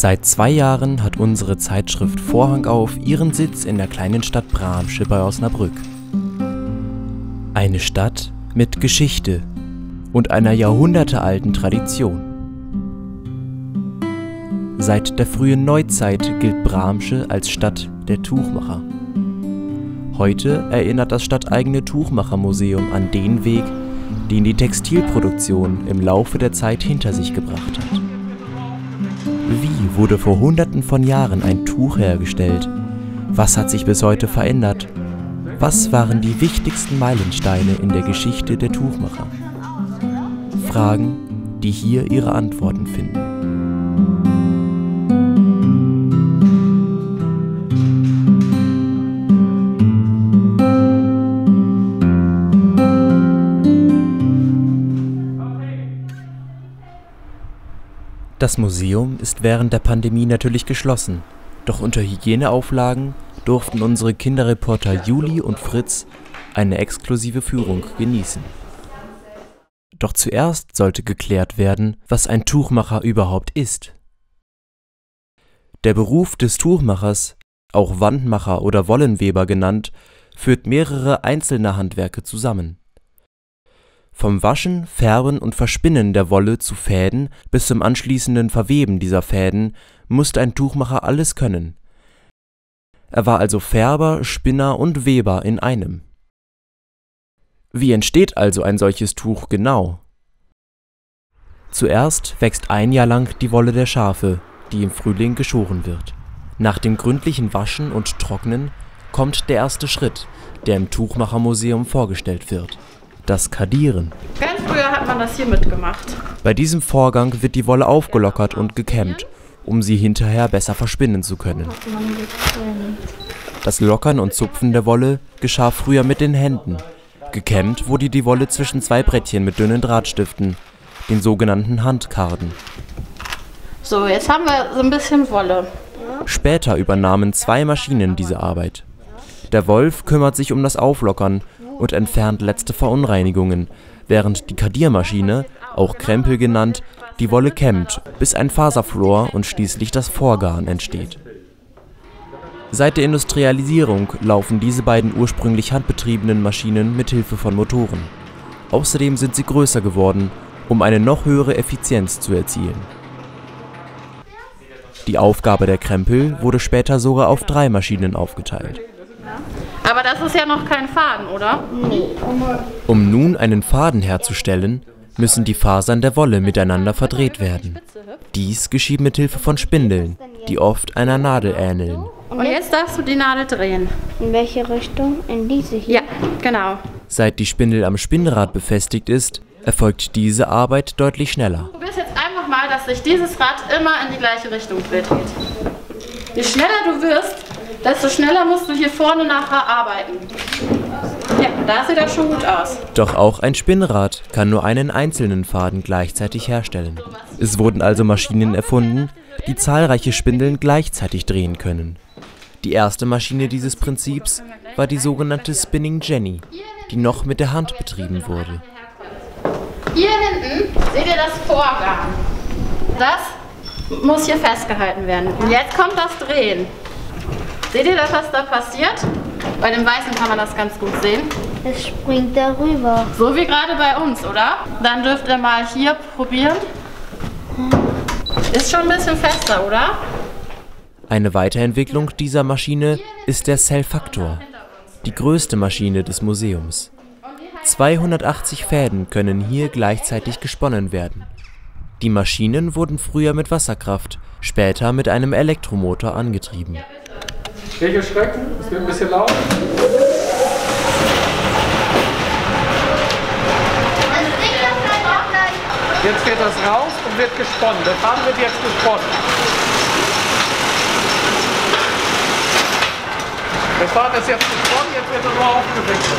Seit 2 Jahren hat unsere Zeitschrift Vorhang auf ihren Sitz in der kleinen Stadt Bramsche bei Osnabrück. Eine Stadt mit Geschichte und einer jahrhundertealten Tradition. Seit der frühen Neuzeit gilt Bramsche als Stadt der Tuchmacher. Heute erinnert das stadteigene Tuchmachermuseum an den Weg, den die Textilproduktion im Laufe der Zeit hinter sich gebracht hat. Wie wurde vor Hunderten von Jahren ein Tuch hergestellt? Was hat sich bis heute verändert? Was waren die wichtigsten Meilensteine in der Geschichte der Tuchmacher? Fragen, die hier ihre Antworten finden. Das Museum ist während der Pandemie natürlich geschlossen, doch unter Hygieneauflagen durften unsere Kinderreporter Juli und Fritz eine exklusive Führung genießen. Doch zuerst sollte geklärt werden, was ein Tuchmacher überhaupt ist. Der Beruf des Tuchmachers, auch Wandmacher oder Wollenweber genannt, führt mehrere einzelne Handwerke zusammen. Vom Waschen, Färben und Verspinnen der Wolle zu Fäden bis zum anschließenden Verweben dieser Fäden musste ein Tuchmacher alles können. Er war also Färber, Spinner und Weber in einem. Wie entsteht also ein solches Tuch genau? Zuerst wächst ein Jahr lang die Wolle der Schafe, die im Frühling geschoren wird. Nach dem gründlichen Waschen und Trocknen kommt der erste Schritt, der im Tuchmachermuseum vorgestellt wird: das Kadieren. Ganz früher hat man das hier mitgemacht. Bei diesem Vorgang wird die Wolle aufgelockert und gekämmt, um sie hinterher besser verspinnen zu können. Das Lockern und Zupfen der Wolle geschah früher mit den Händen. Gekämmt wurde die Wolle zwischen 2 Brettchen mit dünnen Drahtstiften, den sogenannten Handkarden. So, jetzt haben wir so ein bisschen Wolle. Später übernahmen 2 Maschinen diese Arbeit. Der Wolf kümmert sich um das Auflockern und entfernt letzte Verunreinigungen, während die Kadiermaschine, auch Krempel genannt, die Wolle kämmt, bis ein Faserflor und schließlich das Vorgarn entsteht. Seit der Industrialisierung laufen diese beiden ursprünglich handbetriebenen Maschinen mit Hilfe von Motoren. Außerdem sind sie größer geworden, um eine noch höhere Effizienz zu erzielen. Die Aufgabe der Krempel wurde später sogar auf 3 Maschinen aufgeteilt. Aber das ist ja noch kein Faden, oder? Nee. Um nun einen Faden herzustellen, müssen die Fasern der Wolle miteinander verdreht werden. Dies geschieht mit Hilfe von Spindeln, die oft einer Nadel ähneln. Und jetzt darfst du die Nadel drehen. In welche Richtung? In diese hier? Ja, genau. Seit die Spindel am Spinnrad befestigt ist, erfolgt diese Arbeit deutlich schneller. Du wirst jetzt einfach mal, dass sich dieses Rad immer in die gleiche Richtung dreht. Je schneller du wirst, desto schneller musst du hier vorne nachher arbeiten. Ja, da sieht das schon gut aus. Doch auch ein Spinnrad kann nur einen einzelnen Faden gleichzeitig herstellen. Es wurden also Maschinen erfunden, die zahlreiche Spindeln gleichzeitig drehen können. Die erste Maschine dieses Prinzips war die sogenannte Spinning Jenny, die noch mit der Hand betrieben wurde. Hier hinten seht ihr das Vorgarn. Das muss hier festgehalten werden. Und jetzt kommt das Drehen. Seht ihr das, was da passiert? Bei dem Weißen kann man das ganz gut sehen. Es springt darüber. So wie gerade bei uns, oder? Dann dürft ihr mal hier probieren. Ist schon ein bisschen fester, oder? Eine Weiterentwicklung dieser Maschine ist der Cell-Faktor, die größte Maschine des Museums. 280 Fäden können hier gleichzeitig gesponnen werden. Die Maschinen wurden früher mit Wasserkraft, später mit einem Elektromotor angetrieben. Nicht erschrecken, es wird ein bisschen laut. Jetzt geht das raus und wird gesponnen. Der Faden wird jetzt gesponnen. Der Faden ist jetzt gesponnen, jetzt wird er nur aufgewickelt.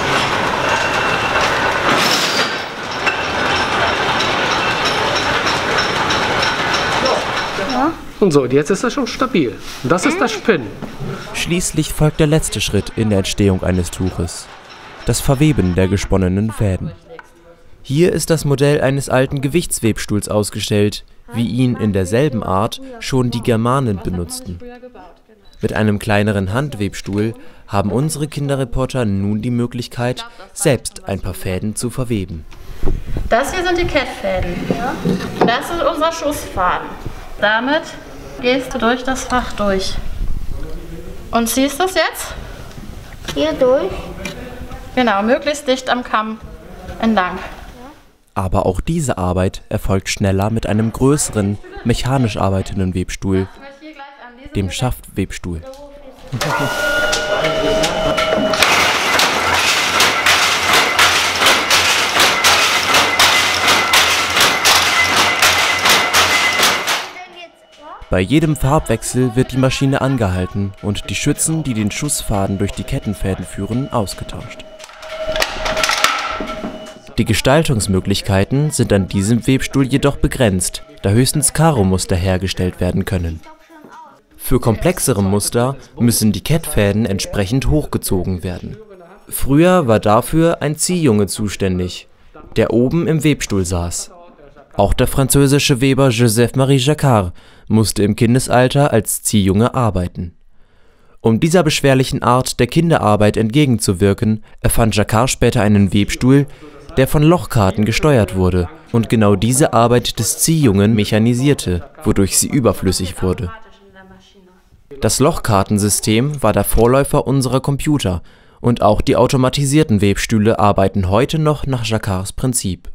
Und so, jetzt ist er schon stabil. Und das ist das Spinnen. Schließlich folgt der letzte Schritt in der Entstehung eines Tuches: das Verweben der gesponnenen Fäden. Hier ist das Modell eines alten Gewichtswebstuhls ausgestellt, wie ihn in derselben Art schon die Germanen benutzten. Mit einem kleineren Handwebstuhl haben unsere Kinderreporter nun die Möglichkeit, selbst ein paar Fäden zu verweben. Das hier sind die Kettfäden. Das ist unser Schussfaden. Damit gehst du durch das Fach durch. Und ziehst das jetzt? Hier durch? Genau, möglichst dicht am Kamm entlang. Aber auch diese Arbeit erfolgt schneller mit einem größeren, mechanisch arbeitenden Webstuhl, dem Schaftwebstuhl. Bei jedem Farbwechsel wird die Maschine angehalten und die Schützen, die den Schussfaden durch die Kettenfäden führen, ausgetauscht. Die Gestaltungsmöglichkeiten sind an diesem Webstuhl jedoch begrenzt, da höchstens Karo-Muster hergestellt werden können. Für komplexere Muster müssen die Kettfäden entsprechend hochgezogen werden. Früher war dafür ein Ziehjunge zuständig, der oben im Webstuhl saß. Auch der französische Weber Joseph-Marie Jacquard musste im Kindesalter als Ziehjunge arbeiten. Um dieser beschwerlichen Art der Kinderarbeit entgegenzuwirken, erfand Jacquard später einen Webstuhl, der von Lochkarten gesteuert wurde und genau diese Arbeit des Ziehjungen mechanisierte, wodurch sie überflüssig wurde. Das Lochkartensystem war der Vorläufer unserer Computer und auch die automatisierten Webstühle arbeiten heute noch nach Jacquards Prinzip.